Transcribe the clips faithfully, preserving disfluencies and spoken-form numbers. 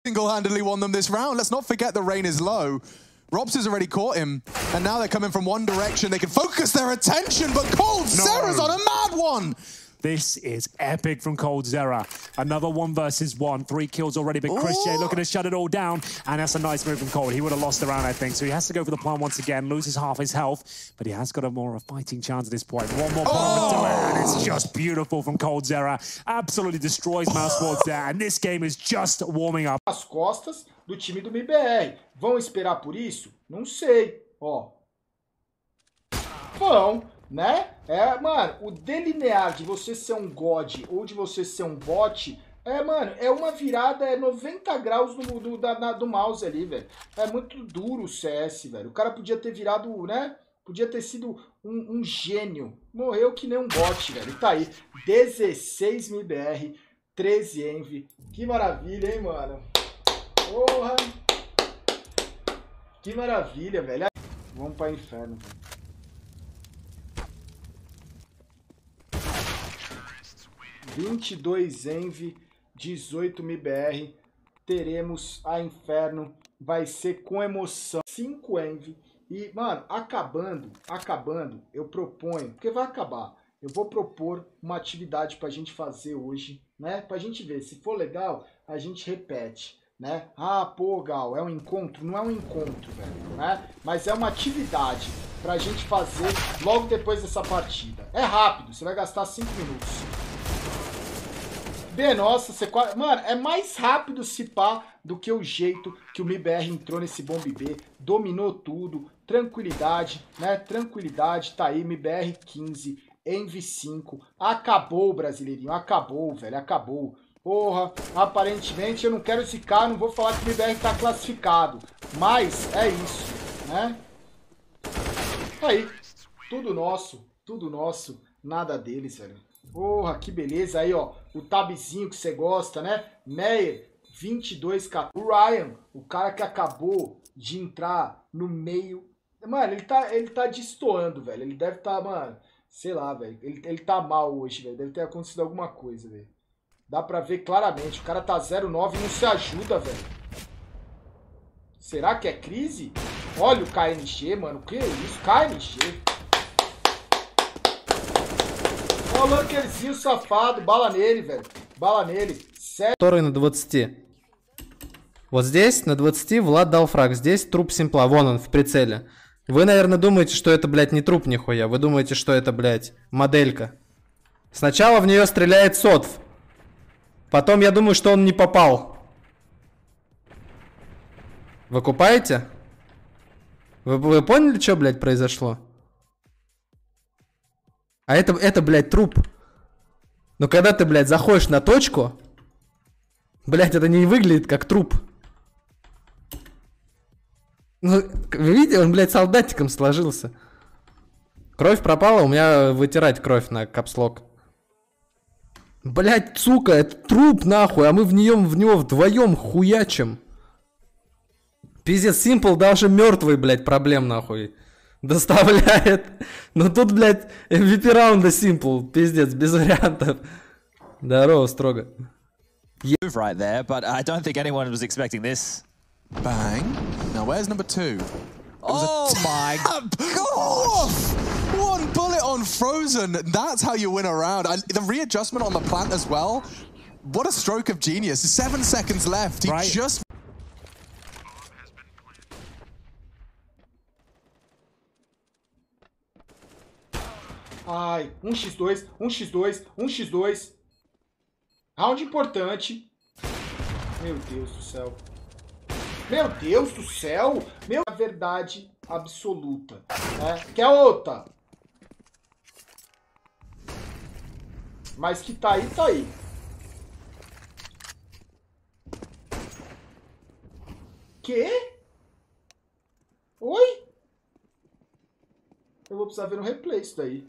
single-handedly won them this round. Let's not forget the rain is low. Robs has already caught him, and now they're coming from one direction. They can focus their attention, but coldzera's on a mad one. This is epic from coldzera. Another one versus one. Three kills already, but Christian looking to shut it all down. And that's a nice move from Cold. He would have lost the round, I think. So he has to go for the plan once again, loses half his health, but he has got a more of a fighting chance at this point. One more bomb to it, and it's just beautiful from coldzera. Absolutely destroys Mousesports there, and this game is just warming up. As costas do time do M I B R. Vão esperar por isso? Não sei. Ó. Vão. Né? É, mano, o delinear de você ser um God ou de você ser um bot, é, mano, é uma virada, é noventa graus do, do, da, do mouse ali, velho. É muito duro o C S, velho. O cara podia ter virado, né? Podia ter sido um, um gênio. Morreu que nem um bot, velho. Tá aí, dezesseis M I B R, treze Envy. Que maravilha, hein, mano? Porra! Que maravilha, velho. Vamos pra inferno, velho. vinte e dois Envy, dezoito M I B R, teremos a Inferno, vai ser com emoção, cinco Envy, e, mano, acabando, acabando, eu proponho, porque vai acabar, eu vou propor uma atividade pra gente fazer hoje, né, pra gente ver, se for legal, a gente repete, né, ah, pô, Gal, é um encontro? Não é um encontro, velho, né, mas é uma atividade pra gente fazer logo depois dessa partida, é rápido, você vai gastar cinco minutos. B, nossa, você quase... Mano, é mais rápido se pá do que o jeito que o M I B R entrou nesse Bomb B. Dominou tudo. Tranquilidade, né? Tranquilidade. Tá aí, M I B R quinze, Envy cinco. Acabou, brasileirinho. Acabou, velho. Acabou. Porra, aparentemente eu não quero zicar, não vou falar que o M I B R tá classificado. Mas é isso, né? Tá aí. Tudo nosso. Tudo nosso. Nada deles, velho. Porra, que beleza. Aí, ó, o tabzinho que você gosta, né? Meyer, vinte e dois K. O Ryan, o cara que acabou de entrar no meio. Mano, ele tá, ele tá destoando, velho. Ele deve tá, mano, sei lá, velho. Ele, ele tá mal hoje, velho. Deve ter acontecido alguma coisa, velho. Dá pra ver claramente. O cara tá zero nove e não se ajuda, velho. Será que é crise? Olha o K N G, mano. Que isso? K N G. Ó o Lurkerzinho safado, bala nele, velho. Bала нели. Который на двадцати. Вот здесь, на двадцати, Влад дал фраг. Здесь труп Симпла. Вон он, в прицеле. Вы, наверное, думаете, что это, блядь, не труп нихуя. Вы думаете, что это, блядь, моделька. Сначала в нее стреляет Сотв. Потом я думаю, что он не попал. Вы купаете? Вы, вы поняли, что, блядь, произошло? А это, это, блядь, труп. Но когда ты, блядь, заходишь на точку, блядь, это не выглядит как труп. Ну, вы видите, он, блядь, солдатиком сложился. Кровь пропала, у меня вытирать кровь на капслок. Блядь, сука, это труп, нахуй, а мы в нее, в него вдвоем хуячим. Пиздец, Симпл даже мертвый, блядь, проблем, нахуй, доставляет. Но тут, блядь, эм ви пи раунда Симпл, пиздец, без вариантов. Здорово, строго. Move right there, but I don't think anyone was expecting this. Bang. Now where's number two? Oh my god! One bullet on Frozen. That's how you win a round. I, the readjustment on the plant as well. What a stroke of genius. Seven seconds left. He right. just... Ai, um contra dois, um contra dois, um contra dois. Round importante. Meu Deus do céu. Meu Deus do céu. Meu... A verdade absoluta. Né? Que é outra. Mas que tá aí, tá aí. Quê? Oi? Eu vou precisar ver no replay isso daí.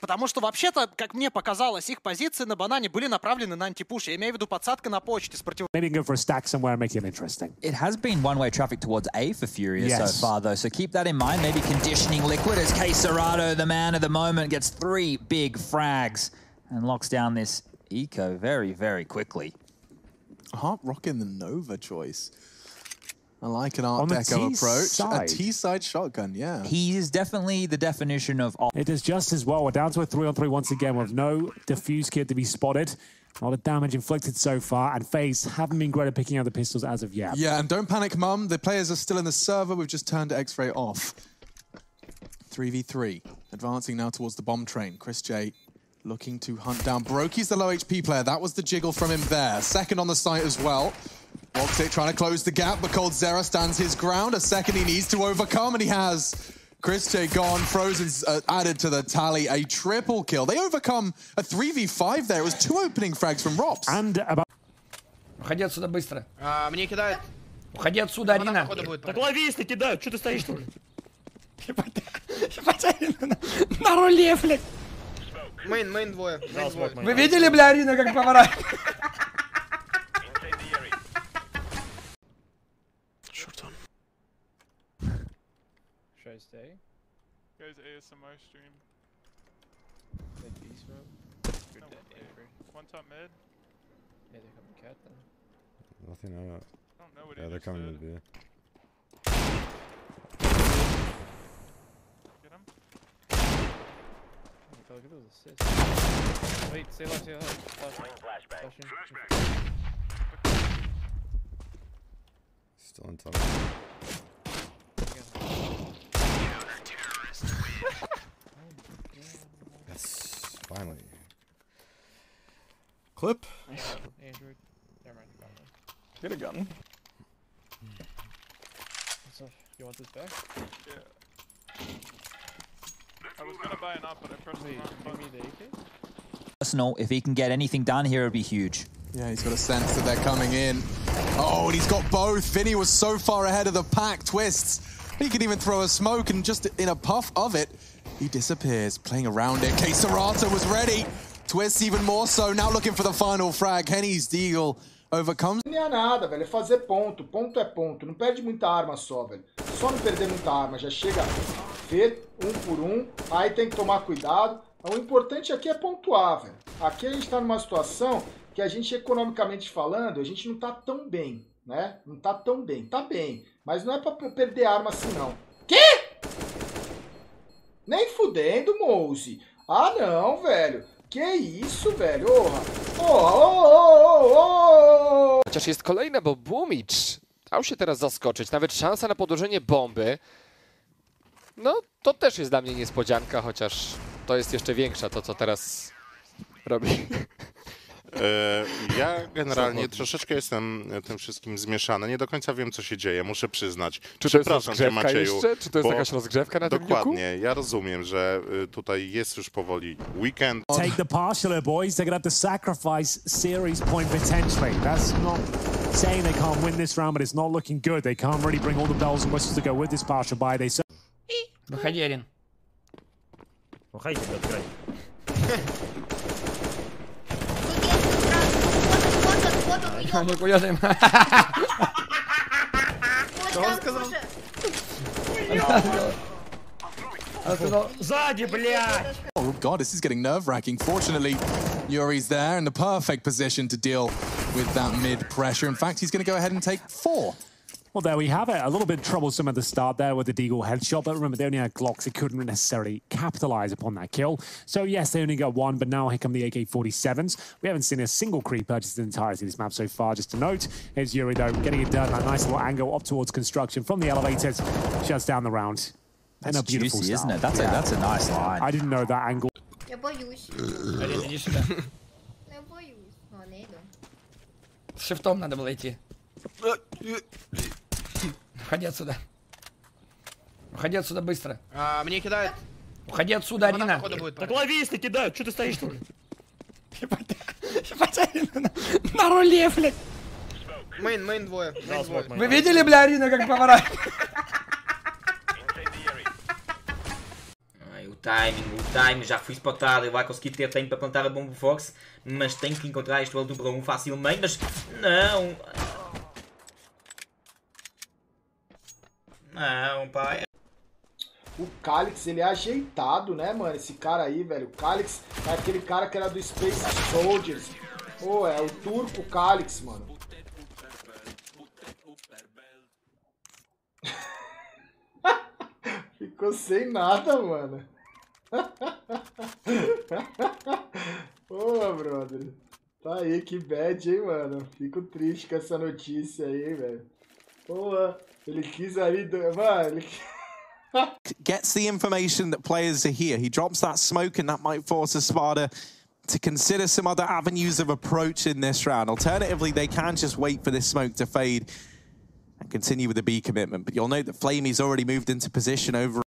Потому что вообще-то, как мне показалось, их позиции на банане были направлены на антипуш. Я имею в виду подсадка на почте с против... Maybe go for a stack somewhere and make it interesting. It has been one-way traffic towards A for Furious Yes. so far, though, so keep that in mind. Maybe conditioning Liquid as K-Serato, the man of the moment, gets three big frags and locks down this eco very, very quickly. Heart rocking the Nova choice. I like an Art On the Deco T approach. side. A T-side shotgun, yeah. He is definitely the definition of... It does just as well. We're down to a three on three once again with no defuse kit to be spotted. A lot of damage inflicted so far, and FaZe haven't been great at picking out the pistols as of yet. Yeah, and don't panic, Mum. The players are still in the server. We've just turned X-Ray off. three v three. Advancing now towards the bomb train. Chris J looking to hunt down Brokey's the low H P player. That was the jiggle from him there. Second on the site as well. Woxic trying to close the gap, but coldzera stands his ground. A second he needs to overcome, and he has. Chris J gone. Frozen's uh, added to the tally. A triple kill. They overcome a three v five there. It was two opening frags from Rops. And about... Уходи отсюда быстро. А, мне кидают. Уходи отсюда, Арина. Так лови, если кидают. Что ты стоишь тут? Ебать, Арина на руле, блядь. Мейн, мейн двое. Мейн двое. Вы видели, бля, Арина, как поворачивает? Should I stay? Guys, A S M R stream. Mid B smoke. Good no, dead. One top mid. Yeah, they're coming cat then. Nothing out. I don't know what Yeah, he they're just coming did. mid B. Get him. Oh, look at those assists. Wait, stay left, stay left. Flash. Flashing. Still in top. Yes, finally. Clip. Android. Never mind. Got one. Get a gun. So, you want this back? Yeah. I was gonna buy an up, but I pressed the wrong button. Give me the A K? Personal, if he can get anything done here, it'd be huge. Yeah, he's got a sense that they're coming in. Oh, and he's got both. Vinny was so far ahead of the pack. Twists. He could even throw a smoke, and just in a puff of it, he disappears, playing around it. K-Serato was ready. Twists even more so. Now looking for the final frag. Henny's Deagle overcomes. Não é nada, velho. É fazer ponto. Ponto é ponto. Não perde muita arma só, velho. Só não perder muita arma. Já chega a ver um por um. Aí tem que tomar cuidado. O importante aqui é pontuar, velho. Aqui a gente tá numa situação que a gente, economicamente falando, a gente não tá tão bem, né? Não tá tão bem. Tá bem. Mas não é pra perder arma assim, não. Quê? Nem fudendo, Mouse. Ah, não, velho. Que isso, velho? Porra. Porra, oh, oh, oh, oh. Chociaż jest kolejne, bo Bumicz dał się teraz zaskoczyć. Nawet szansa na podłożenie bomby. No, to też jest dla mnie niespodzianka, chociaż to jest jeszcze większa to, co teraz robi. Ja generalnie troszeczkę jestem tym wszystkim zmieszany. Nie do końca wiem, co się dzieje, muszę przyznać. Czy to jest rozgrzewka jeszcze? Czy to jest jakaś rozgrzewka na tym niku? Dokładnie. Ja rozumiem, że tutaj jest już powoli weekend. Take the partial here, boys. They're going to have to sacrifice series point potentially. That's not saying they can't win this round, but it's not looking good. They can't really bring all the bells and whistles to go with this partial buy. They Выходи, Арин. Уходи, открой. Нихуя ты. Что он сказал? Сзади, блядь! Oh god, this is getting nerve-wracking. Fortunately, Yuri's there in the perfect position to deal with that mid-pressure. In fact, he's going to go ahead and take four. Well, there we have it. A little bit troublesome at the start there with the Deagle headshot, but remember, they only had Glocks. They couldn't necessarily capitalize upon that kill. So, yes, they only got one, but now here come the A K forty-sevens. We haven't seen a single creep purchase in the entirety of this map so far. Just to note, here's Yuri, though, getting it done. A nice little angle up towards construction from the elevators. Shuts down the round. That's and a beautiful juicy, start. isn't it? That's, yeah. a, that's a nice line. I didn't know that angle. Я боюсь. Арин, иди сюда. Я боюсь. Но не иду. С шифтом надо было идти. Уходи отсюда. Уходи отсюда быстро. А, мне кидают. Уходи отсюда, Арина. Так лови, если кидают. Что ты стоишь тут? Ебать, Арина на руле, блядь. Мейн, мейн двое. Мейн двое. Вы видели, бля, Арина, как поворачивает? timing, o timing, já fui spotado, ele vai conseguir ter tempo para plantar a bomba Fox, mas tem que encontrar este duelo um para um facilmente, mas não. Não, pai. O Calix, ele é ajeitado, né, mano? Esse cara aí, velho. O Calix é aquele cara que era do Space Soldiers. Pô, é o turco Calix, mano. Ficou sem nada, mano. Pô, brother. Tá aí, que bad, hein, mano. Fico triste com essa notícia aí, velho. Pô, ele quis ali... Do... Mano, ele... Gets the information that players are here. He drops that smoke and that might force a Sparta to consider some other avenues of approach in this round. Alternatively, they can just wait for this smoke to fade and continue with the B commitment. But you'll note that Flamey's already moved into position over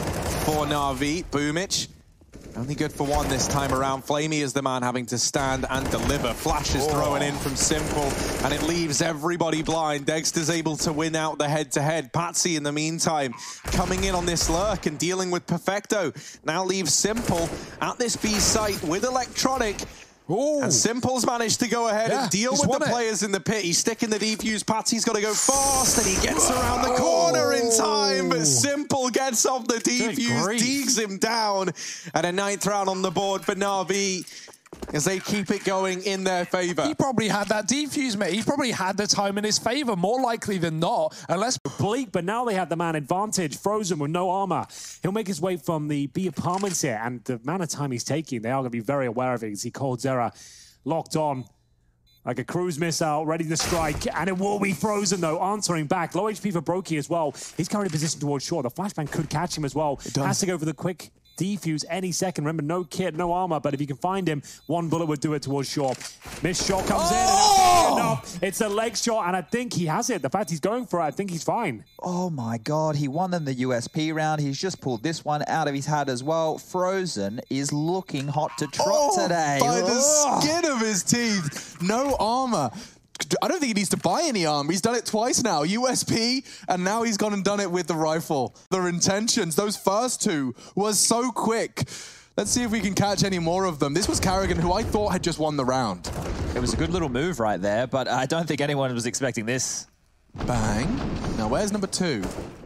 for Na'Vi. Boomich, only good for one this time around. Flamey is the man having to stand and deliver. Flash is oh. throwing in from Simple, and it leaves everybody blind. Dexter's able to win out the head-to-head. Patsy, in the meantime, coming in on this lurk and dealing with Perfecto. Now leaves Simple at this B site with Electronic. Ooh. And Simple's managed to go ahead yeah, and deal with the players it. in the pit. He's sticking the defuse. Patsy's got to go fast, and he gets Whoa. around the corner in time. But Simple gets off the defuse, digs him down. And a ninth round on the board for Na'Vi as they keep it going in their favor. He probably had that defuse, mate. He probably had the time in his favor, more likely than not. Unless Bleak, but now they have the man advantage. Frozen with no armor. He'll make his way from the B apartments here, and the amount of time he's taking, they are going to be very aware of it. You see coldzera locked on like a cruise missile, ready to strike, and it will be Frozen, though, answering back. Low H P for Brokey as well. He's currently positioned towards shore. The flashbang could catch him as well. Has to go for the quick defuse any second. Remember, no kit, no armor, but if you can find him, one bullet would do it towards shore. Missed shot comes oh! in, and enough. It's a leg shot, and I think he has it. The fact he's going for it, I think he's fine. Oh my God, he won them the U S P round. He's just pulled this one out of his hat as well. Frozen is looking hot to trot oh, today. By the oh. skin of his teeth. No armor. I don't think he needs to buy any armor. He's done it twice now. U S P, and now he's gone and done it with the rifle. Their intentions, those first two, was so quick. Let's see if we can catch any more of them. This was Karrigan, who I thought had just won the round. It was a good little move right there, but I don't think anyone was expecting this. Bang. Now, where's number two?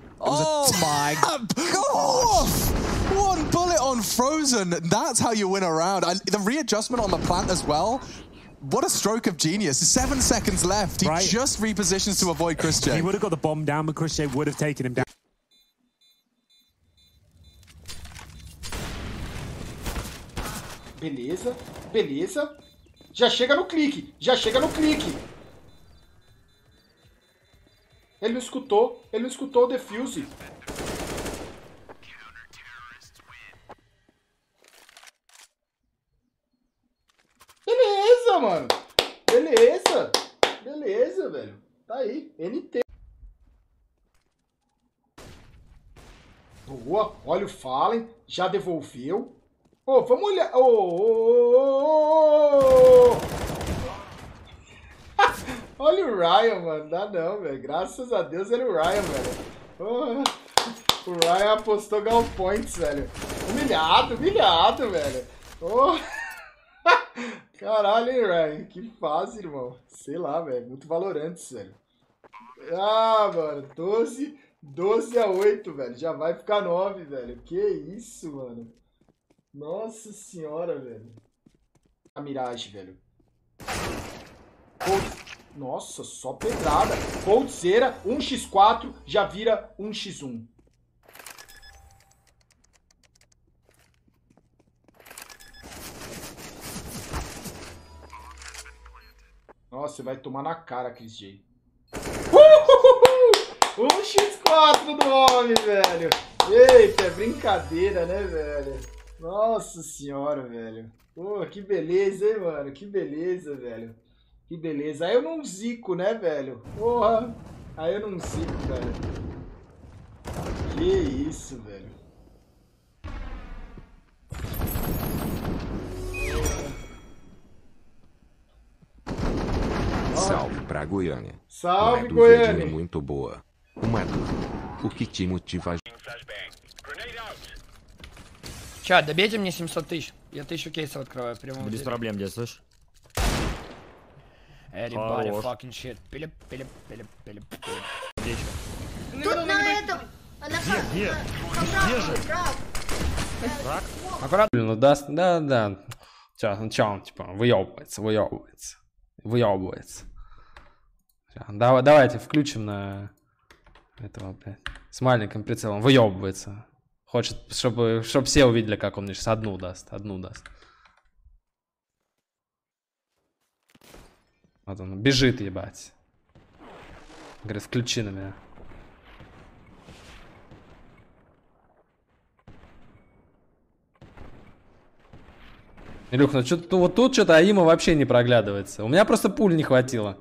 Oh my God! One bullet on Frozen. That's how you win a round. I, the readjustment on the plant as well. What a stroke of genius. Seven seconds left. He right. just repositions to avoid Chris J. He would have got the bomb down, but Chris J would have taken him down. Beleza, beleza. Já chega no clique, já chega no clique. Ele não escutou, ele não escutou o defuse. Beleza, mano. Beleza. Beleza, velho. Tá aí. N T. Boa. Olha o Fallen. Já devolveu. Ô, oh, vamos olhar. Ô, oh, oh, oh, oh. Olha o Ryan, mano. Dá não, velho. Graças a Deus era o Ryan, velho. Oh. O Ryan apostou Gal Points, velho. Humilhado, humilhado, velho. Oh. Caralho, hein, Ryan? Que fase, irmão. Sei lá, velho. Muito Valorantes, velho. Ah, mano. doze, doze a oito, velho. Já vai ficar nove, velho. Que isso, mano. Nossa senhora, velho. A Mirage, velho. Cold... Nossa, só pedrada. Coldzera, um por quatro, já vira um por um. Nossa, você vai tomar na cara, Chris J. um por quatro do homem, velho. Eita, é brincadeira, né, velho? Nossa senhora, velho. Pô, que beleza, hein, mano? Que beleza, velho. Que beleza. Aí eu não zico, né, velho? Porra. Aí eu não zico, velho. Que isso, velho. Salve pra Goiânia. Salve, Uma Goiânia. Muito boa. Uma dúvida. O que te motiva a... Чат, добейте мне семьсот тысяч. Я тысячу кейсов открываю в прямом Без деле. проблем, дядь, слышь? Everybody Хорош. fucking shit. Пилип, пилип, пилип, пилип, пилип. Где еще? Тут на этом. На Где? Где же? Рак? Аккуратно. Блин, ну даст, да, да. Сейчас, ну чё, он, типа, выебывается, выебывается. Выебывается. Ща, давай, давайте включим на этого, блядь, с маленьким прицелом. Выебывается. Хочет, чтобы, чтобы все увидели, как он мне сейчас одну даст, одну даст. Вот он бежит, ебать. Говорит, включи на меня. Илюх, ну что-то вот тут что-то Аима вообще не проглядывается. У меня просто пуль не хватило.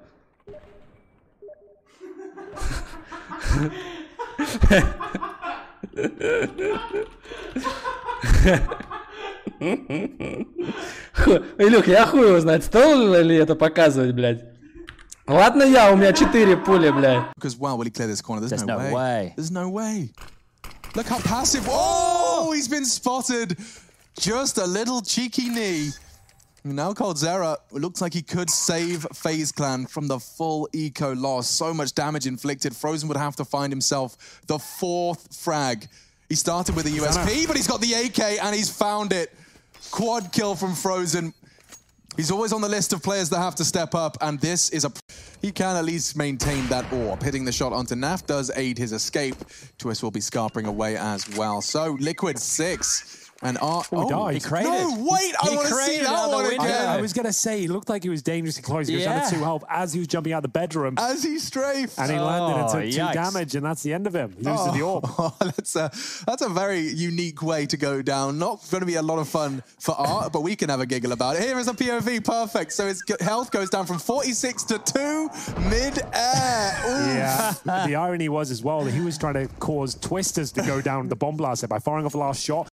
Илюх, я хуй его знает, стоило ли это показывать, блядь. Ладно я, у меня четыре пули, блядь. Because wow, will he clear this corner? There's, There's no, no way. way. There's no way. Look how passive. Oh, he's been spotted. Just a little cheeky knee. Now coldzera, it looks like he could save FaZe Clan from the full eco loss. So much damage inflicted. Frozen would have to find himself the fourth frag. He started with a U S P, but he's got the A K and he's found it. Quad kill from Frozen. He's always on the list of players that have to step up, and this is a... He can at least maintain that orb. Hitting the shot onto Naf does aid his escape. Twist will be scarpering away as well. So, Liquid six. And Art... Oh, he died. He created. No, wait! I He want to see created that another one window. again! I, I was going to say, he looked like he was dangerously close. He was down to Yeah. two health as he was jumping out the bedroom. As he strafed. And he landed and Oh, took yikes. two damage, and that's the end of him. He loses the orb. Oh, that's a that's a very unique way to go down. Not going to be a lot of fun for Art, but we can have a giggle about it. Here is a P O V, perfect. So his health goes down from forty-six to two mid-air. Yeah. The irony was as well that he was trying to cause Twisters to go down the bomb blast by firing off the last shot.